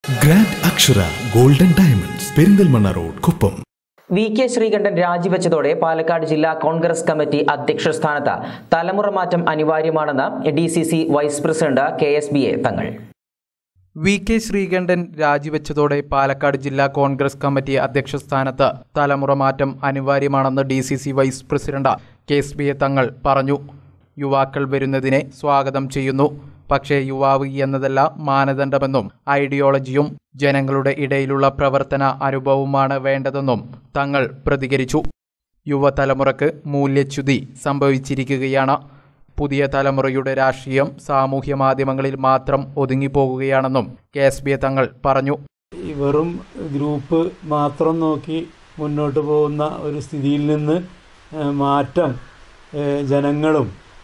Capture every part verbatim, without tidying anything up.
Grand Akshara golden diamonds Perinthalmanna road Kuppam. V K Sreekandan രാജിവെച്ചതോടെ പാലക്കാട് ജില്ലാ Congress committee അധ്യക്ഷ സ്ഥാനത്ത് തലമുറ മാറ്റം അനിവാര്യമാണെന്ന് D C C vice president K S B A Thangal. V K Sreekandan രാജിവെച്ചതോടെ പാലക്കാട് ജില്ലാ കോൺഗ്രസ് കമ്മിറ്റി അധ്യക്ഷ സ്ഥാനത്ത് തലമുറ മാറ്റം അനിവാര്യമാണെന്ന് D C C vice president K S B A Thangal പറഞ്ഞു. യുവാക്കൾ വരുന്നതിനെ സ്വാഗതം ചെയ്യുന്നു. പക്ഷേ യുവാവ് എന്നതല്ല മാനദണ്ഡമെന്നും ഐഡിയോളജിയും ജനങ്ങളുടെ ഇടയിലുള്ള പ്രവർത്തന അനുഭവവുമാണ് വേണ്ടതെന്നും തങ്ങൾ പ്രതികരിച്ചു. യുവതലമുറക്ക് മൂല്യച്യുതി സംഭവിച്ചിരിക്കുകയാണ്. പുതിയ തലമുറയുടെ രാഷ്ട്രീയം സാമൂഹ്യ മാധ്യമങ്ങളിൽ മാത്രം ഒതുങ്ങിപ്പോകുകയാണെന്നും K S B A Thangal പറഞ്ഞു. വെറും ഗ്രൂപ്പ് മാത്രം നോക്കി മുന്നോട്ട് പോകുന്ന ഒരു സ്ഥിതിയിൽ നിന്ന് മാറ്റം ജനങ്ങളും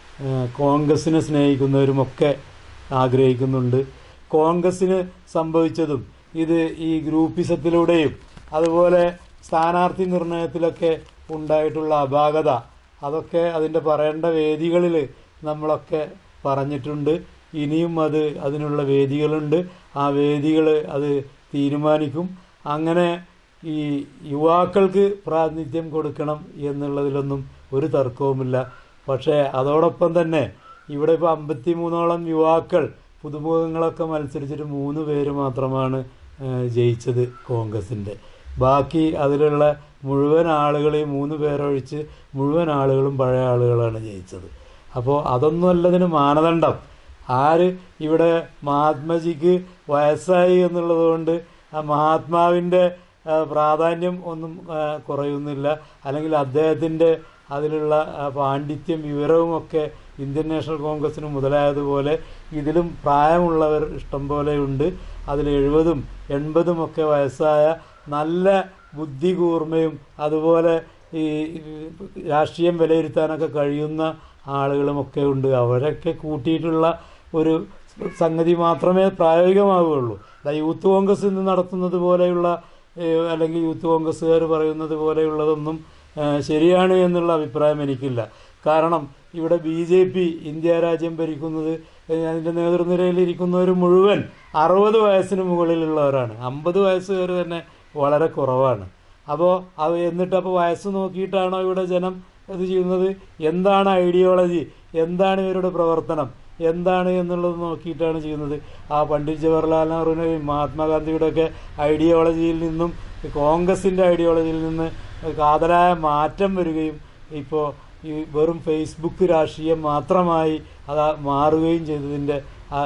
കോൺഗ്രസിനെ സ്നേഹിക്കുന്നവരുമൊക്കെ ആഗ്രഹിക്കുന്നുണ്ട്. കോൺഗ്രസിന് സംഭവിച്ചതും ഇത് ഈ ഗ്രൂപ്പിസത്തിലൂടെയും അതുപോലെ സ്ഥാനാർത്ഥി നിർണയത്തിലൊക്കെ ഉണ്ടായിട്ടുള്ള അപാകത അതൊക്കെ അതിൻ്റെ പറയേണ്ട വേദികളിൽ നമ്മളൊക്കെ പറഞ്ഞിട്ടുണ്ട്. ഇനിയും അത് അതിനുള്ള വേദികളുണ്ട്. ആ വേദികൾ അത് തീരുമാനിക്കും. അങ്ങനെ ഈ യുവാക്കൾക്ക് പ്രാതിനിധ്യം കൊടുക്കണം എന്നുള്ളതിലൊന്നും ഒരു തർക്കവുമില്ല. പക്ഷേ അതോടൊപ്പം തന്നെ ഇവിടെ ഇപ്പോൾ അമ്പത്തി മൂന്നോളം യുവാക്കൾ പുതുമുഖങ്ങളൊക്കെ മത്സരിച്ചിട്ട് മൂന്ന് പേര് മാത്രമാണ് ജയിച്ചത് കോൺഗ്രസിൻ്റെ. ബാക്കി അതിലുള്ള മുഴുവൻ ആളുകളെയും മൂന്ന് പേരൊഴിച്ച് മുഴുവൻ ആളുകളും പഴയ ആളുകളാണ് ജയിച്ചത്. അപ്പോൾ അതൊന്നുമല്ല ഇതിന് മാനദണ്ഡം. ആര് ഇവിടെ മഹാത്മജിക്ക് വയസ്സായി എന്നുള്ളത് കൊണ്ട് ആ മഹാത്മാവിൻ്റെ പ്രാധാന്യം ഒന്നും കുറയുന്നില്ല. അല്ലെങ്കിൽ അദ്ദേഹത്തിൻ്റെ അതിലുള്ള പാണ്ഡിത്യം വിവരവുമൊക്കെ ഇന്ത്യൻ നാഷണൽ കോൺഗ്രസിന് മുതലായതുപോലെ ഇതിലും പ്രായമുള്ളവർ ഇഷ്ടം പോലെയുണ്ട്. അതിൽ എഴുപതും എൺപതും ഒക്കെ വയസ്സായ നല്ല ബുദ്ധി കൂർമ്മയും അതുപോലെ ഈ രാഷ്ട്രീയം വിലയിരുത്താനൊക്കെ കഴിയുന്ന ആളുകളുമൊക്കെ ഉണ്ട്. അവരൊക്കെ കൂട്ടിയിട്ടുള്ള ഒരു സംഗതി മാത്രമേ പ്രായോഗികമാവുകയുള്ളൂ. യൂത്ത് കോൺഗ്രസ് ഇന്ന് നടത്തുന്നത് പോലെയുള്ള അല്ലെങ്കിൽ യൂത്ത് കോൺഗ്രസ്സുകാർ പറയുന്നത് പോലെയുള്ളതൊന്നും ശരിയാണ് എന്നുള്ള അഭിപ്രായം എനിക്കില്ല. കാരണം ഇവിടെ ബി ജെ പി ഇന്ത്യ രാജ്യം ഭരിക്കുന്നത് അതിൻ്റെ നേതൃനിരയിൽ ഇരിക്കുന്നവർ മുഴുവൻ അറുപത് വയസ്സിന് മുകളിലുള്ളവരാണ്. അമ്പത് വയസ്സുകാർ തന്നെ വളരെ കുറവാണ്. അപ്പോൾ അത് എന്നിട്ടപ്പോൾ വയസ്സ് നോക്കിയിട്ടാണോ ഇവിടെ ജനം ഇത് ചെയ്യുന്നത്? എന്താണ് ഐഡിയോളജി, എന്താണ് ഇവരുടെ പ്രവർത്തനം, എന്താണ് എന്നുള്ളത് നോക്കിയിട്ടാണ് ചെയ്യുന്നത്. ആ പണ്ഡിറ്റ് ജവഹർലാൽ നെഹ്റുവിനെയും മഹാത്മാഗാന്ധിയുടെ ഒക്കെ ഐഡിയോളജിയിൽ നിന്നും കോൺഗ്രസിൻ്റെ ഐഡിയോളജിയിൽ നിന്ന് കാതലായ മാറ്റം വരികയും ഇപ്പോൾ ഈ വെറും ഫേസ്ബുക്ക് രാഷ്ട്രീയം മാത്രമായി അത് മാറുകയും ചെയ്തതിൻ്റെ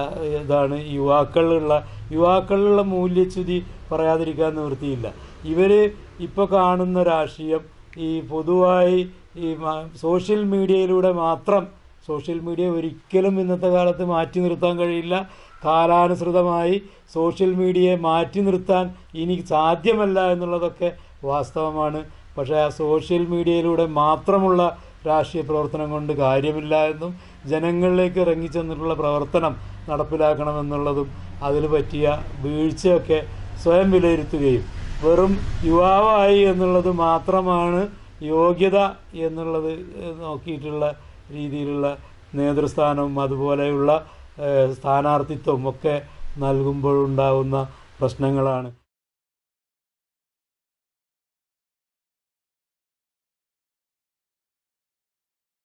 ഇതാണ് യുവാക്കളിലുള്ള യുവാക്കളിലുള്ള മൂല്യച്യുതി പറയാതിരിക്കാൻ നിവൃത്തിയില്ല. ഇവർ ഇപ്പോൾ കാണുന്ന രാഷ്ട്രീയം ഈ പൊതുവായി ഈ സോഷ്യൽ മീഡിയയിലൂടെ മാത്രം സോഷ്യൽ മീഡിയ ഒരിക്കലും ഇന്നത്തെ കാലത്ത് മാറ്റി നിർത്താൻ കഴിയില്ല. കാലാനുസൃതമായി സോഷ്യൽ മീഡിയയെ മാറ്റി നിർത്താൻ ഇനി സാധ്യമല്ല എന്നുള്ളതൊക്കെ വാസ്തവമാണ്. പക്ഷേ ആ സോഷ്യൽ മീഡിയയിലൂടെ മാത്രമുള്ള രാഷ്ട്രീയ പ്രവർത്തനം കൊണ്ട് കാര്യമില്ല എന്നും ജനങ്ങളിലേക്ക് ഇറങ്ങിച്ചെന്നിട്ടുള്ള പ്രവർത്തനം നടപ്പിലാക്കണമെന്നുള്ളതും അതിൽ പറ്റിയ വീഴ്ചയൊക്കെ സ്വയം വിലയിരുത്തുകയും വെറും യുവാവായി എന്നുള്ളത് മാത്രമാണ് യോഗ്യത എന്നുള്ളത് നോക്കിയിട്ടുള്ള രീതിയിലുള്ള നേതൃസ്ഥാനവും അതുപോലെയുള്ള സ്ഥാനാർത്ഥിത്വം ഒക്കെ നൽകുമ്പോഴുണ്ടാകുന്ന പ്രശ്നങ്ങളാണ്.